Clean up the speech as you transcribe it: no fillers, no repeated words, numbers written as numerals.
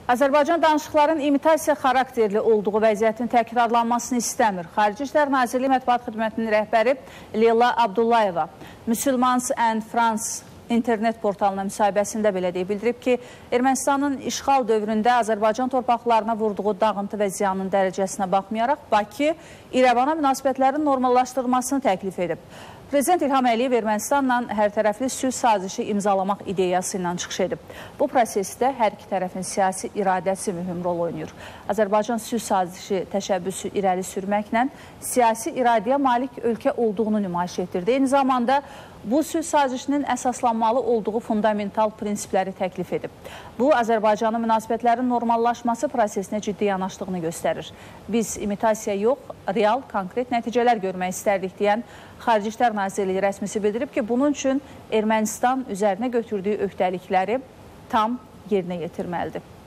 Azərbaycan danışıqların imitasiya xarakterli olduğu vəziyyətin təkrarlanmasını istəmir. Xarici İşlər Nazirliyi Mətbuat Xidmətinin rəhbəri Leyla Abdullayeva Müslümans and France internet portalına müsahibəsində belə deyib, bildirib ki, Ermənistanın işğal dövründə Azərbaycan torpaqlarına vurduğu dağıntı və ziyanın dərəcəsinə baxmayaraq, Bakı İrəvana münasibətlərin normallaşdırılmasını təklif edib. Prezident İlham Əliyev Ermənistanla hərtərəfli sülh sazişi imzalamaq ideyası ilə çıxış edib. Bu prosesdə hər iki tərəfin siyasi iradəsi mühüm rol oynayır. Azərbaycan sülh sazişi təşəbbüsü irəli sürməklə siyasi iradəyə malik ölkə olduğunu nümayiş etdirdi. Eyni zamanda bu sülh sazişinin əsaslanmalı olduğu fundamental prinsipləri təklif edib. Bu, Azərbaycanın münasibətlərin normallaşması prosesinə ciddi yanaşdığını göstərir. Biz imitasiya yox, real, konkret nəticələr görmək istərdik deyən Xarici İşlər Nazirliyi rəsmisi bildirib ki, bunun üçün Ermənistan üzərinə götürdüyü öhdəlikləri tam yerinə yetirməlidir.